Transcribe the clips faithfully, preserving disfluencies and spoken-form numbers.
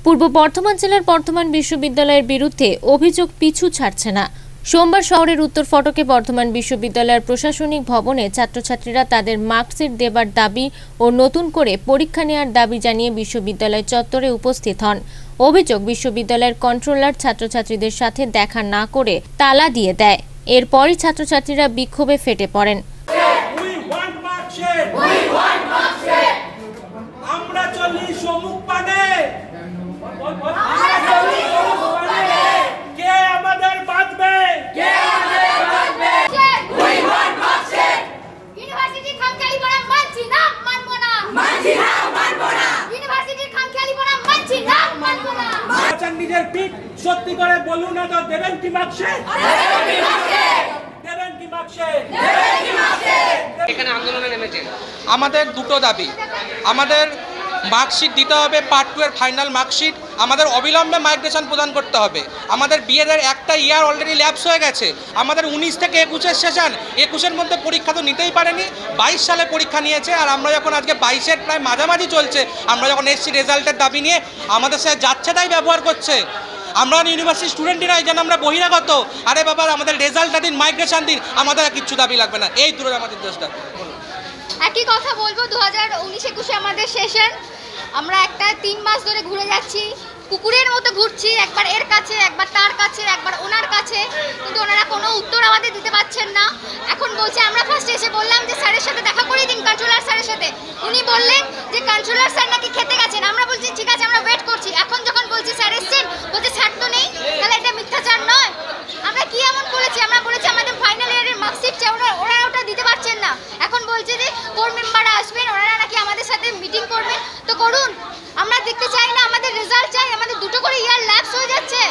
পূর্ব বর্ধমান জেলার বর্ধমান বিশ্ববিদ্যালয়ের বিরুদ্ধে অভিযোগ পিছু ছাড়ছে না। সোমবার শহরের উত্তর ফটকে বর্ধমান বিশ্ববিদ্যালয়ের প্রশাসনিক ভবনে ছাত্রছাত্রীরা তাদের মার্কশিট দেবার দাবি ও নতুন করে পরীক্ষা নেওয়ার দাবি জানিয়ে বিশ্ববিদ্যালয় চত্বরে উপস্থিত হন। অভিযোগ, বিশ্ববিদ্যালয়ের কন্ট্রোলার ছাত্রছাত্রীদের সাথে দেখা না করে তালা দিয়ে দেয়। এরপরই ছাত্রছাত্রীরা বিক্ষোভে ফেটে পড়েন। নিজের পিঠ সত্যি করে বলুন না, তো দেবেন কি মার্কশিট? দেবেন কি মার্কশিট? এখানে আন্দোলনে নেমেছেন। আমাদের দুটো দাবি, আমাদের মার্কশিট দিতে হবে, পার্ট টু এর ফাইনাল মার্কশিট। আমাদের অবিলম্বে মাইগ্রেশন প্রদান করতে হবে। আমাদের বিএড একটা ইয়ার অলরেডি ল্যাপস হয়ে গেছে। আমাদের উনিশ থেকে একুশের সেশন, একুশের মধ্যে পরীক্ষা তো নিতেই পারেনি, বাইশ সালে পরীক্ষা নিয়েছে। আর আমরা যখন আজকে বাইশের প্রায় মাঝামাঝি চলছে, আমরা যখন এসছি রেজাল্টের দাবি নিয়ে, আমাদের সাথে যাচ্ছে তাই ব্যবহার করছে। আমরা ইউনিভার্সিটি স্টুডেন্টই নয় যেন আমরা বহিরাগত। আরে বাবা, আমাদের রেজাল্টটা দিন, মাইগ্রেশন দিন, আমাদের আর কিচ্ছু দাবি লাগবে না। এই দূরে আমাদের দেশটা। একই কথা বলবো, দু হাজার উনিশ একুশে আমাদের সেশন, আমরা একটা তিন মাস ধরে ঘুরে যাচ্ছি, কুকুরের মতো ঘুরছি, একবার এর কাছে, একবার তার কাছে, একবার ওনার কাছে, কিন্তু ওনারা কোনো উত্তর আমাদের দিতে পারছেন না। এখন বলছে, আমরা ফার্স্টে এসে বললাম যে স্যারের সাথে দেখা করে দিন, কন্ট্রোলার স্যারের সাথে। উনি বললেন যে কন্ট্রোলার স্যার নাকি খেতে গেছেন। আমরা বলছি ঠিক আছে, আমরা ওয়েট করছি। এখন যখন বলছি স্যার এসছেন, বলছে স্যার তো নেই, তাহলে এটা মিথ্যাচার নয়? আমরা কি এমন বলেছি? আমরা বলেছি আমাদের ফাইনাল ইয়ারের মার্কশিট চাই, ওরা ওরা ওটা দিতে পারছেন না। এখন বলছে যে কোর মেম্বাররা আসবেন, ওনারা নাকি আমাদের সাথে মিটিং করবেন। তো করুন, আমরা দেখতে চাই না, আমাদের রেজাল্ট চাই। আমাদের দুটো করে ইয়ার ল্যাপস হয়ে যাচ্ছে।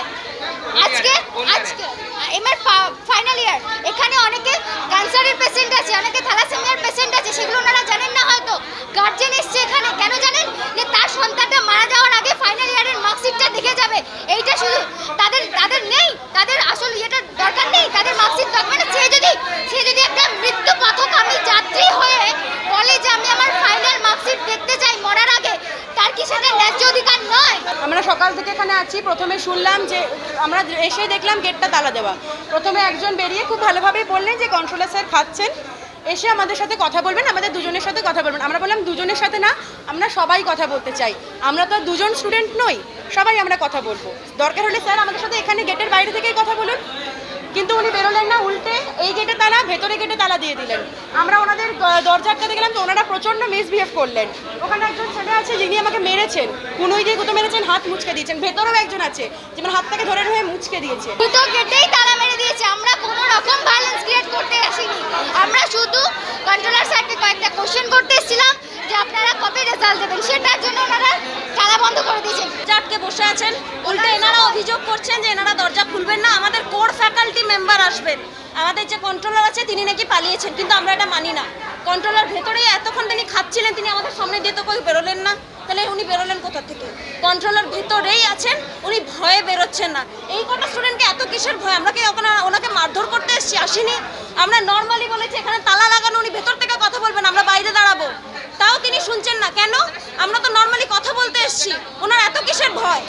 আজকে আজকে এমএর ফাইনাল ইয়ার, এখানে অনেকে ক্যান্সারের পেশেন্ট আছে, অনেকে থ্যালাসেমিয়ার পেশেন্ট আছে, সেগুলো ওনারা জানেন না হয়তো। গার্জেন এসছে এখানে, কেন জানেন? যে তার সন্তানটা মারা যাওয়ার আগে ফাইনাল ইয়ারের মার্কশিটটা দেখে যাবে। এইটা শুধু তাদের তাদের নেই, তাদের আসল ইয়েটা দরকার নেই, তাদের মার্কশিট দরকার না। সে যদি সে যদি একটা মৃত্যু পথগামী যাত্রী হয়ে বলে যে আমি আমার ফাইনাল মার্কশিট দেখতে চাই মরার আগে, তার কি সেটা ন্যায্য অধিকার নয়? আমরা সকাল থেকে এখানে আছি। প্রথমে শুনলাম যে, আমরা এসে দেখলাম গেটটা তালা দেওয়া। প্রথমে একজন বেরিয়ে খুব ভালোভাবেই বললেন যে কন্ট্রোলার স্যার খাচ্ছেন, এসে আমাদের সাথে কথা বলবেন, আমাদের দুজনের সাথে কথা বলবেন। আমরা বললাম দুজনের সাথে না, আমরা সবাই কথা বলতে চাই। আমরা তো দুজন স্টুডেন্ট নই, সবাই আমরা কথা বলবো। দরকার হলে স্যার আমাদের সাথে এখানে গেটের বাইরে থেকেই কথা বলুন। কিন্তু উনি বেরোলেন না, উল্টে এই গেটে তালা, ভেতরে গেটে তালা দিয়ে দিলেন। আমরা ওনাদের দরজাটা দেখলাম তো ওনারা প্রচণ্ড মিসবিহেভ করলেন। ওখানে একজন ছেলে আছে যিনি আমাকে মেরেছেন, কুনুই দিয়ে গুঁতো মেরেছেন, হাত মুচকে দিয়েছেন। ভেতরেও একজন আছে যেমন হাত থেকে ধরে হয়ে মুচকে দিয়েছে। দুটো গেটেই তালা মেরে দিয়েছে। আমরা কোনো রকম ভায়োলেন্স ক্রিয়েট করতে আসিনি, আমরা শুধু কন্ট্রোলার স্যারকে কয়েকটা কোশ্চেন করতে এসেছিলাম যে আপনারা কবে রেজাল্ট দেবেন, সেটার জন্য ওনারা তালা বন্ধ করে দিয়েছেন। আটকে বসে আছেন, উল্টে এনারা অভিযোগ করছেন যে এনারা দরজা খুলবেন না, আমাদের কোর ফ্যাকাল্টি মেম্বার আসবেন। আমাদের যে কন্ট্রোলার আছে তিনি নাকি পালিয়েছেন, কিন্তু আমরা এটা মানি না। কন্ট্রোলার ভেতরেই এতক্ষণ তিনি খাচ্ছিলেন, তিনি আমাদের সামনে দিয়ে তো কই বেরোলেন না, তাহলে উনি বেরোলেন কোথা থেকে? কন্ট্রোলার ভেতরেই আছেন, উনি ভয়ে বেরোচ্ছেন না। এই কটা স্টুডেন্টকে এত কিসের ভয়? আমরা কি ওনাকে মারধর করতে এসেছি? আসিনি। আমরা নর্মালি বলেছি এখানে তালা লাগানো, উনি ভেতর থেকে কথা বলবেন, আমরা বাইরে দাঁড়াবো, তাও তিনি শুনছেন না। কেন? আমরা তো নর্মালি কথা বলতে এসেছি, ওনার এত কিসের ভয়?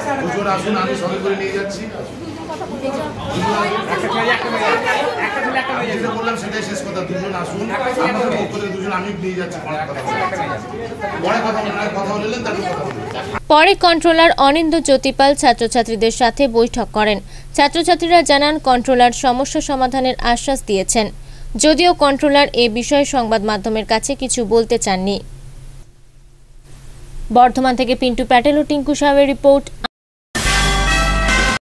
আমি সঙ্গে করে নিয়ে যাচ্ছি। বললাম সেটাই শেষ কথা, দুজন আসুন, আমাদের পক্ষ থেকে দুজন আমি নিয়ে যাচ্ছি। পরে কথা বললেন, কথা বললেন তারপর কথা বললেন। পরে কন্ট্রোলার অনিন্দ্য জ্যোতিপাল ছাত্রছাত্রীদের সাথে বৈঠক করেন। ছাত্রছাত্রীরা জানান কন্ট্রোলার সমস্যা সমাধানের আশ্বাস দিয়েছেন, যদিও কন্ট্রোলার এ বিষয়ে সংবাদ মাধ্যমের কাছে কিছু বলতে চাননি। বর্ধমান থেকে পিন্টু প্যাটেল ও টিঙ্কু সাহের রিপোর্ট,